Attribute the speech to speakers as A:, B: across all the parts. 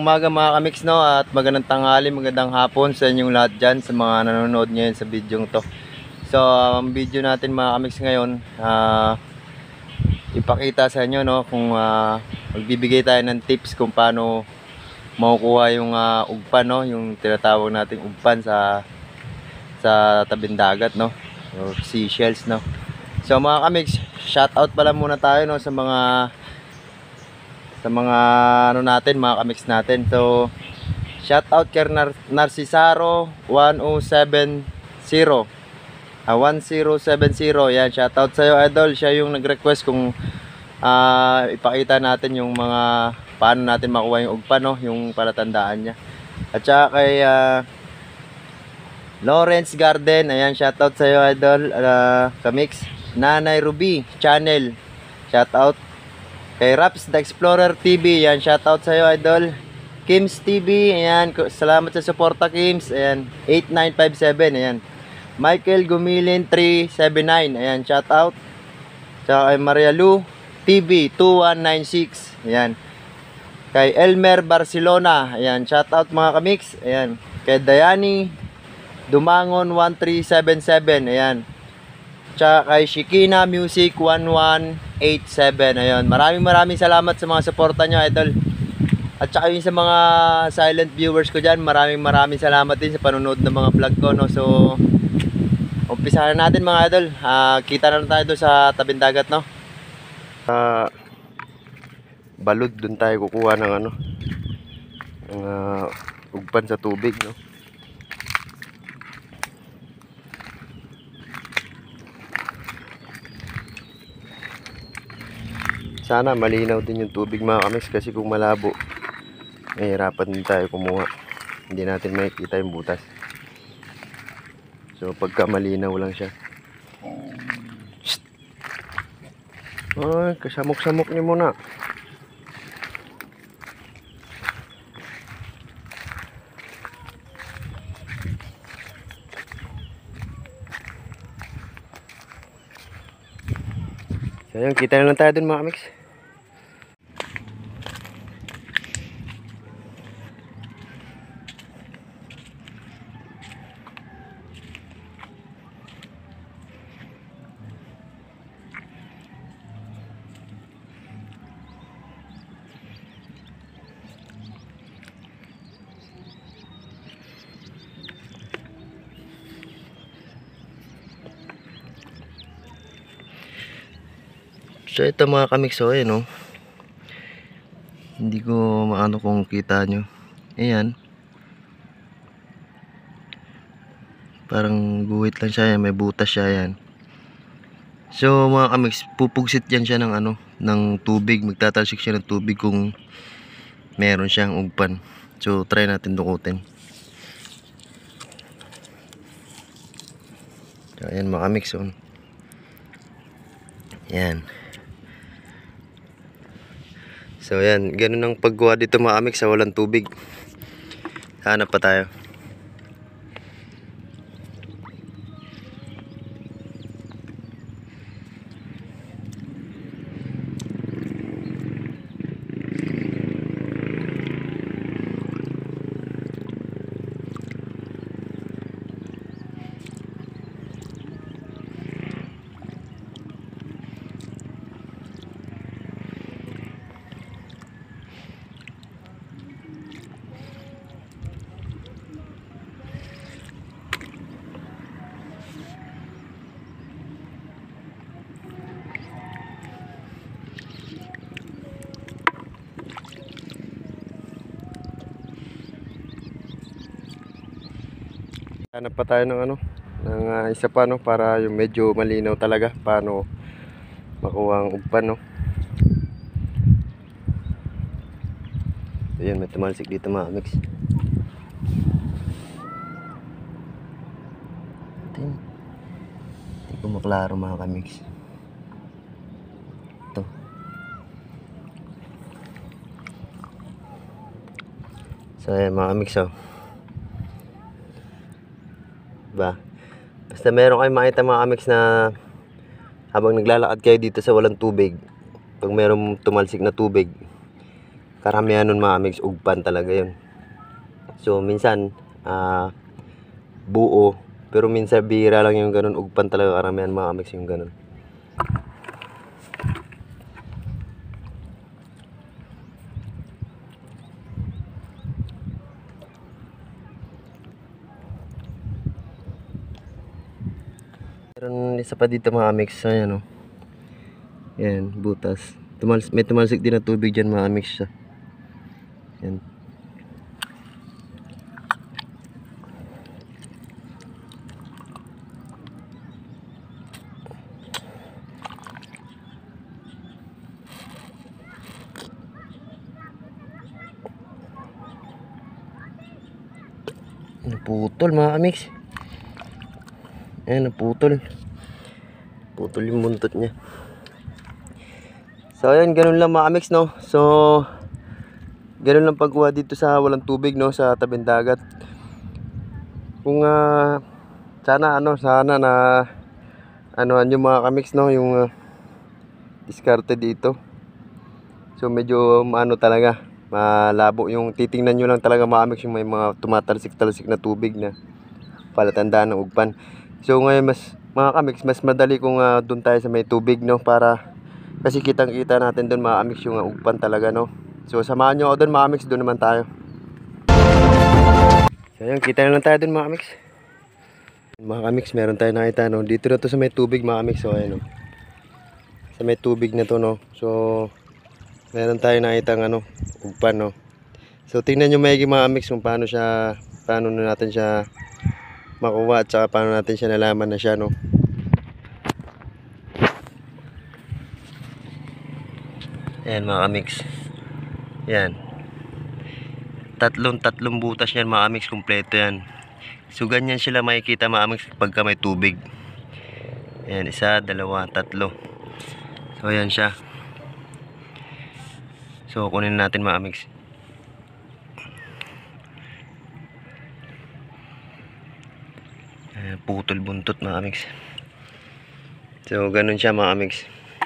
A: umaga mga kamix, no, at magandang tanghali, magandang hapon sa inyong lahat dyan, sa mga nanonood ngayon sa video to. So, ang video natin mga kamix ngayon, ipakita sa inyo, no, kung magbibigay tayo ng tips kung paano makukuha yung ugpan, no, yung tinatawag nating ugpan sa tabing dagat, no, or seashells, no. So mga kamix, shout out pala muna tayo, no, sa mga ano natin, mga kamix natin. So shout out kay Narcisaro 1070 yan, shout out sa iyo idol. Siya yung nag-request kung ipakita natin yung mga paano natin makuha yung ugpan, no, yung palatandaan niya. At saka kay Lawrence Garden, ayan, shout out sa iyo idol, kamix. Nanay Ruby channel, shout out. Kay Raps the Explorer TV, yan, shoutout sa iyo idol. Kims TV, ayan, salamat sa suporta Kims, ayan, 8957, ayan. Michael Gumilin 379, ayan, shoutout. Tsaka kay Maria Lu TV 2196, ayan. Kay Elmer Barcelona, ayan, shoutout mga kamix, ayan. Kay Dayani Dumangon 1377, ayan. Tsaka kay Shikina Music 1187. Ayun, maraming salamat sa mga suporta nyo idol. At saka yung sa mga silent viewers ko dyan, maraming salamat din sa panonood ng mga vlog ko, no. So umpisahan natin mga idol. Kita na lang tayo doon sa tabing dagat, no. Balud, doon tayo kukuha ng ano, ng ugpan sa tubig, no. Sana malinaw din yung tubig mga kamis, kasi kung malabo, mahirapan din tayo kumuha. Hindi natin makikita yung butas. So pagka malinaw lang siya. Shhh! Ay, kasamok-samok niyo muna. So yun, kita na lang tayo dun mga kamix. So ito mga kamix, so no, hindi ko maano kung kita nyo. Ayan, parang guhit lang siya, may butas siya yan. So mga kamix, pupugsit yan siya ng ano, ng tubig. Magtatalsik siya ng tubig kung meron siyang ugpan. So try natin dukutin. So ayan mga kamix, so yan. So yan, ganun ang pagkuha dito mga kamix sa walang tubig. Hanap pa tayo. Hanap pa tayo ng ano, ng isa pa, no, para yung medyo malinaw talaga paano makuha ang ugpan, no. Ayan, may tumalsik dito mga kamix. Hindi ko maklaro mga kamix. Ito. So ayan mga kamix, oh. Diba? Basta meron kayong makita mga kamix na habang naglalakad kayo dito sa walang tubig, pag meron tumalsik na tubig, karamihan nun mga mix, ugpan talaga yun. So minsan buo, pero minsan bihira lang yung ganun, ugpan talaga karamihan mga mix yung ganun. Meron isa pa dito mga mix, ayan o. Yan, butas. May tumalsik din na tubig dyan mga mix siya. Yan. Naputol mga mix. Ayan, naputol. Putol yung buntot niya. So ayan, ganun lang mga mix, no. So ganun lang pagkuha dito sa walang tubig, no, sa tabing dagat. Kung sana na yung mga kamix, no, yung diskarte dito. So medyo talaga malabo yung titingnan nyo lang talaga mga kamix, yung may mga tumatalsik-talsik na tubig na palatandaan ng ugpan. So ngayon mga kamix, mas madali kung doon tayo sa may tubig, no, para kasi kitang-kita natin doon mga kamix yung ugpan talaga, no. So samahan nyo ako doon mga kamix, doon naman tayo. So ayun, kita na lang tayo doon mga kamix. Mga kamix, meron tayo nakita, no. Dito na to sa may tubig mga kamix. So ayun, no, sa may tubig na to, no. So meron tayo nakita ugpan, no. So tingnan nyo maigi mga kamix kung paano natin siya makuha at saka paano natin siya nalaman na siya, no. Ayan mga kamix. Yan. Tatlong butas yan mga kamix, kompleto yan. So ganyan sila makikita mga kamix pagka may tubig. Ayan, 1, 2, 3. So ayan siya. So kunin natin mga kamix. Putol buntot mga kamix. So ganun siya mga kamix.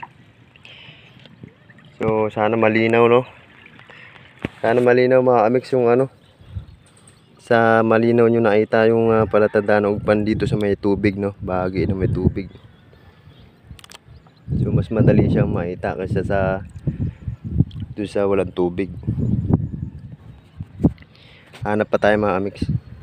A: So sana malinaw, no. Sana malinaw mga kamix yung sa malinaw nyo nakita yung palatandaan ng ugpan dito sa may tubig, no. Bahagi na may tubig. So mas madali siyang makita kaysa doon sa walang tubig. Hanap pa tayo mga kamix.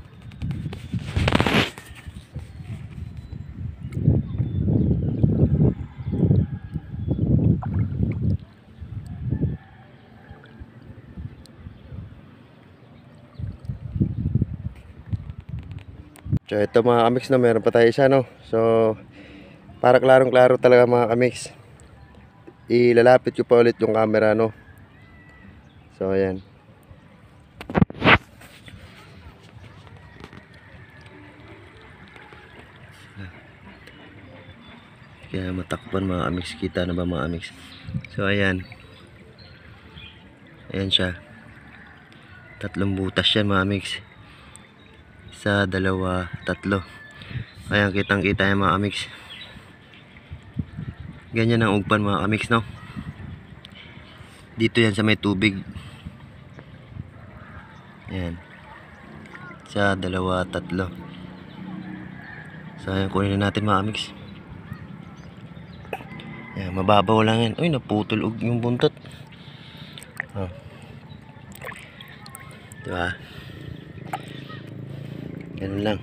A: So ito mga kamix, no, meron pa tayo isa, no. So para klarong-klaro talaga mga kamix, ilalapit ko pa ulit yung camera, no. So ayan. Kaya matakpan mga kamix, kita na ba mga kamix? So ayan. Ayan siya. 3 butas yan mga kamix. 1, 2, 3. Ayan, kitang-kita yan mga kamix. Ganyan ang ugpan mga kamix, no. Dito yan sa may tubig. Ayan. 1, 2, 3. So ayan, kunin na natin mga kamix. Ayan, mababaw lang yan. Uy, naputol yung buntot. Oh. Diba? Ganun lang.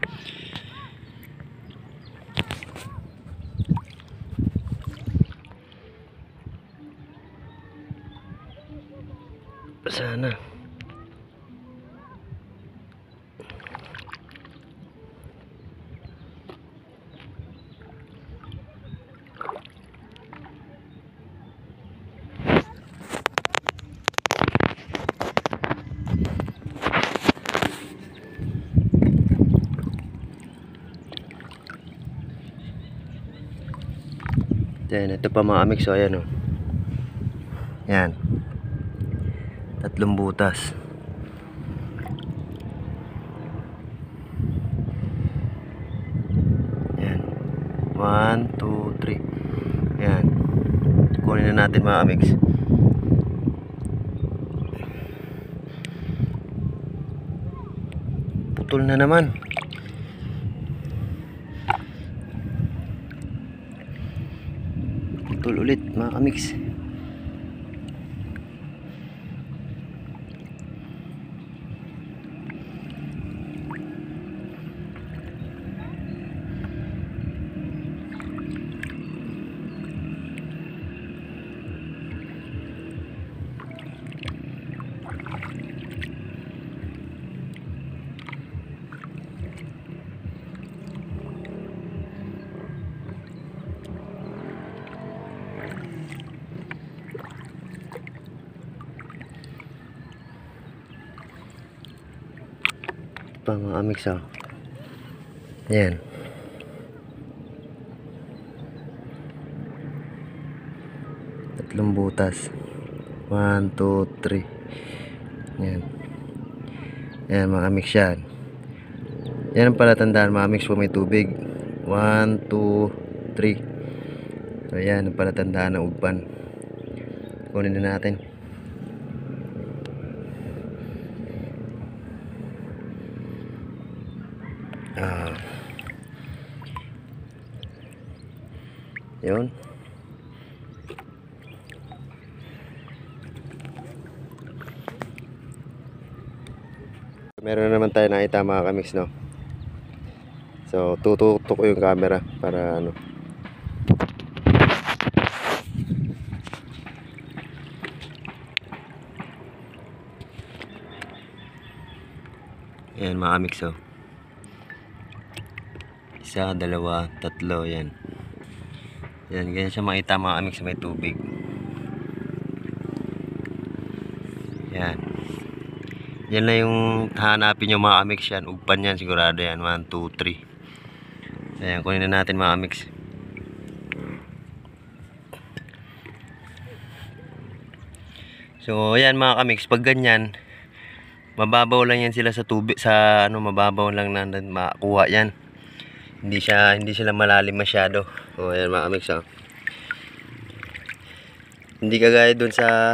A: Sana. Yan, ito pa mga kamix. So ayan, oh. Yan. 3 butas. Yan. 1, 2, 3. Yan. Kunin na natin mga kamix. putol na naman. Putol ulit mga kamix. Pa mga amix oh. Yan. Tatlong butas. 1, 2, 3. Yan. Yan mga amix yan. Yan ang palatandaan mga amix kung may tubig. 1, 2, 3. So yan ang palatandaan ng ugpan. Kunin na natin. Yun. Meron na naman tayo nakita mga kamix, no? So tututok ko yung camera para ano. Ayan mga kamix, oh. Isa, dalawa, tatlo, yan. Yan, ganyan siya makita mga kamix sa may tubig. Yan. Yan na yung hanapin nyo mga kamix yan. Ugpan yan sigurado yan. 1, 2, 3. Ayan, kunin na natin mga kamix. So ayan mga kamix, pag ganyan mababaw lang yan sila sa tubig, sa ano, mababaw lang na makuha yan. Hindi sila malalim masyado. O ayan mga kamix, oh. Hindi kagaya dun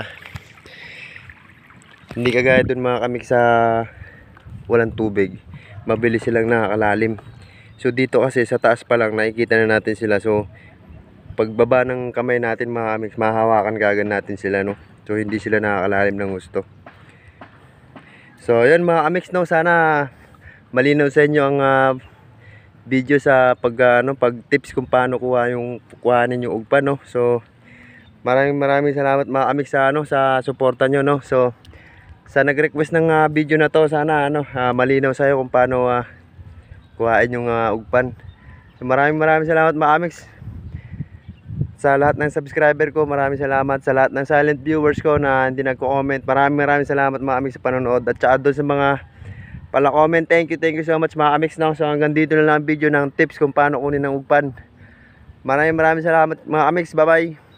A: mga kamix sa walang tubig. Mabilis silang nakakalalim. So dito kasi sa taas pa lang nakikita na natin sila. So pagbaba ng kamay natin mga kamix, mahahawakan kagad natin sila, no. So hindi sila nakakalalim ng gusto. So ayan mga kamix, no, sana malinaw sa inyo ang video sa pag tips kung paano kuhanin yung ugpan, no. So maraming salamat mga kamix sa sa suporta nyo, no. So sa nag-request ng video na to, sana malinaw sa iyo kung paano kuhain yung ugpan. So maraming salamat mga kamix. Sa lahat ng subscriber ko, maraming salamat. Sa lahat ng silent viewers ko na hindi nagko-comment, maraming salamat mga kamix sa panonood. At saka doon sa mga pala-comment, thank you so much mga kamix, no? So hanggang dito na lang ang video ng tips kung paano kunin ng ugpan. Maraming salamat mga kamix. Bye bye.